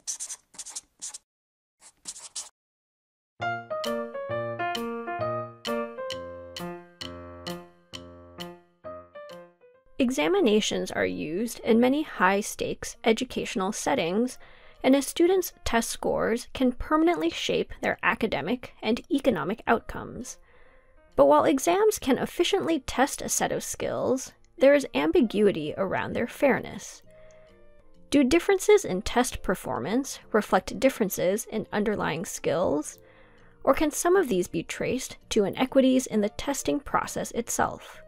Examinations are used in many high-stakes educational settings, and a student's test scores can permanently shape their academic and economic outcomes. But while exams can efficiently test a set of skills, there is ambiguity around their fairness. Do differences in test performance reflect differences in underlying skills, or can some of these be traced to inequities in the testing process itself?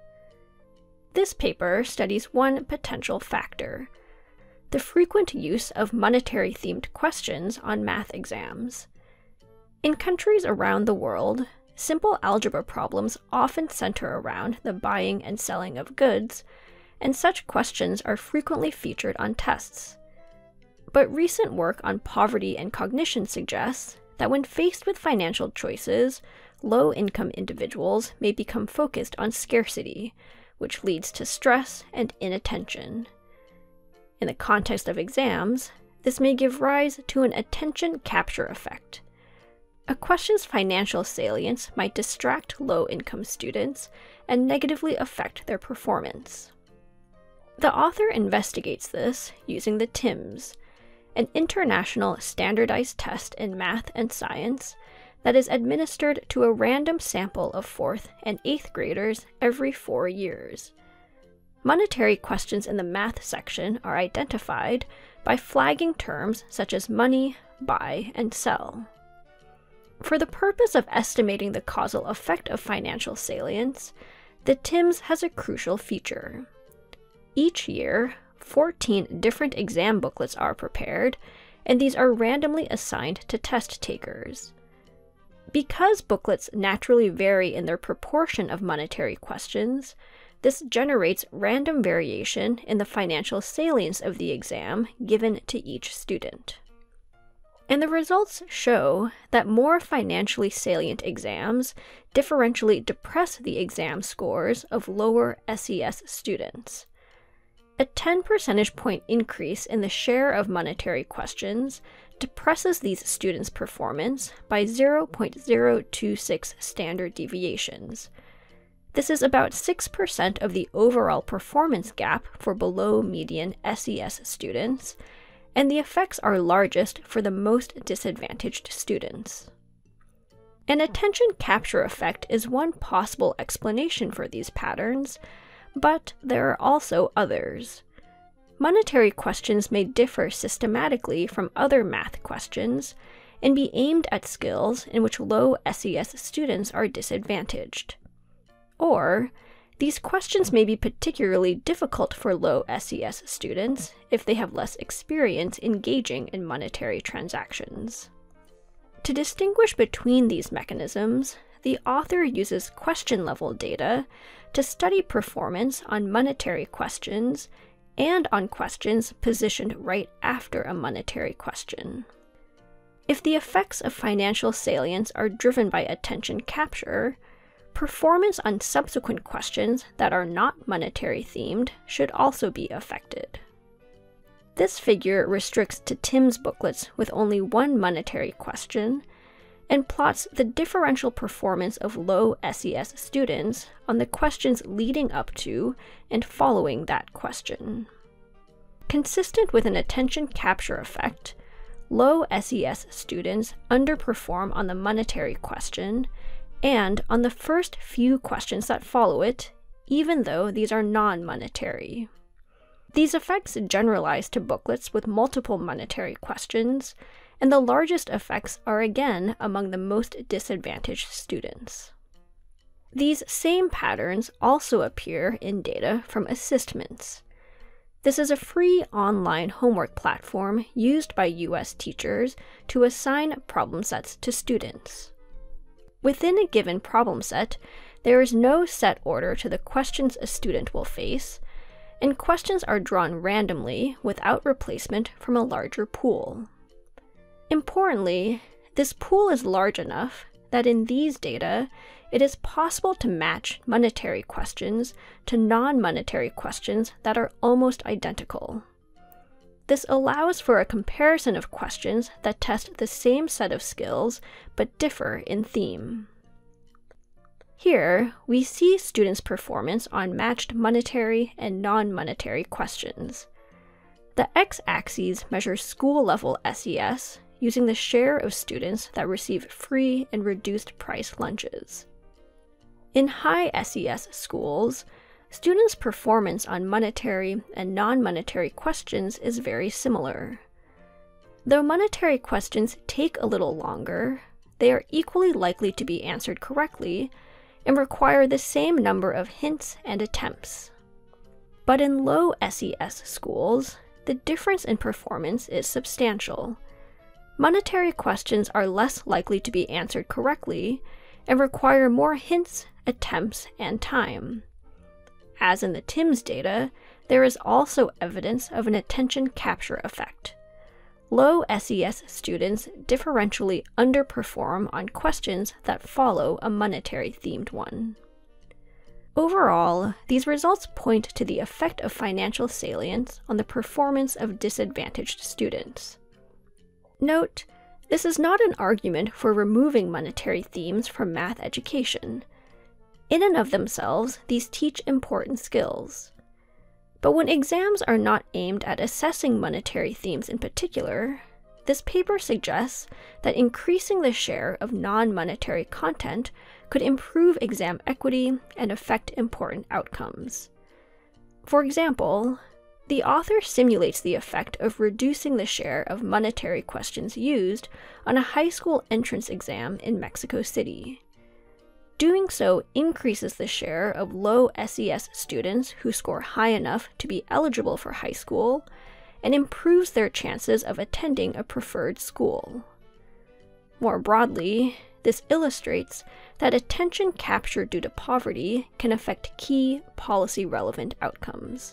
This paper studies one potential factor: the frequent use of monetary-themed questions on math exams. In countries around the world, simple algebra problems often center around the buying and selling of goods, and such questions are frequently featured on tests. But recent work on poverty and cognition suggests that when faced with financial choices, low-income individuals may become focused on scarcity, which leads to stress and inattention. In the context of exams, this may give rise to an attention capture effect. A question's financial salience might distract low-income students and negatively affect their performance. The author investigates this using the TIMSS, an international standardized test in math and science that is administered to a random sample of 4th and 8th graders every 4 years. Monetary questions in the math section are identified by flagging terms such as money, buy, and sell. For the purpose of estimating the causal effect of financial salience, the TIMSS has a crucial feature. Each year, 14 different exam booklets are prepared, and these are randomly assigned to test takers. Because booklets naturally vary in their proportion of monetary questions, this generates random variation in the financial salience of the exam given to each student. And the results show that more financially salient exams differentially depress the exam scores of lower SES students. A 10 percentage point increase in the share of monetary questions depresses these students' performance by 0.026 standard deviations. This is about 6% of the overall performance gap for below median SES students, and the effects are largest for the most disadvantaged students. An attention capture effect is one possible explanation for these patterns, but there are also others. Monetary questions may differ systematically from other math questions and be aimed at skills in which low SES students are disadvantaged. Or, these questions may be particularly difficult for low SES students if they have less experience engaging in monetary transactions. To distinguish between these mechanisms, the author uses question-level data to study performance on monetary questions and on questions positioned right after a monetary question. If the effects of financial salience are driven by attention capture, performance on subsequent questions that are not monetary themed should also be affected. This figure restricts to TIMSS booklets with only one monetary question and plots the differential performance of low SES students on the questions leading up to and following that question. Consistent with an attention capture effect, low SES students underperform on the monetary question and on the first few questions that follow it, even though these are non-monetary. These effects generalize to booklets with multiple monetary questions, and the largest effects are again among the most disadvantaged students. These same patterns also appear in data from assessments. This is a free online homework platform used by US teachers to assign problem sets to students. Within a given problem set, there is no set order to the questions a student will face, and questions are drawn randomly without replacement from a larger pool. Importantly, this pool is large enough that in these data, it is possible to match monetary questions to non-monetary questions that are almost identical. This allows for a comparison of questions that test the same set of skills but differ in theme. Here, we see students' performance on matched monetary and non-monetary questions. The x-axis measures school-level SES using the share of students that receive free and reduced-price lunches. In high SES schools, students' performance on monetary and non-monetary questions is very similar. Though monetary questions take a little longer, they are equally likely to be answered correctly and require the same number of hints and attempts. But in low SES schools, the difference in performance is substantial. Monetary questions are less likely to be answered correctly and require more hints, attempts, and time. As in the TIMSS data, there is also evidence of an attention capture effect. Low SES students differentially underperform on questions that follow a monetary-themed one. Overall, these results point to the effect of financial salience on the performance of disadvantaged students. Note, this is not an argument for removing monetary themes from math education. In and of themselves, these teach important skills. But when exams are not aimed at assessing monetary themes in particular, this paper suggests that increasing the share of non-monetary content could improve exam equity and affect important outcomes. For example, the author simulates the effect of reducing the share of monetary questions used on a high school entrance exam in Mexico City. Doing so increases the share of low SES students who score high enough to be eligible for high school, and improves their chances of attending a preferred school. More broadly, this illustrates that attention capture due to poverty can affect key policy-relevant outcomes.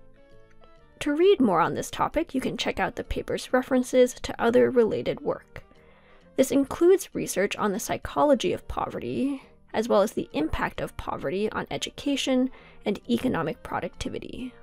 To read more on this topic, you can check out the paper's references to other related work. This includes research on the psychology of poverty, as well as the impact of poverty on education and economic productivity.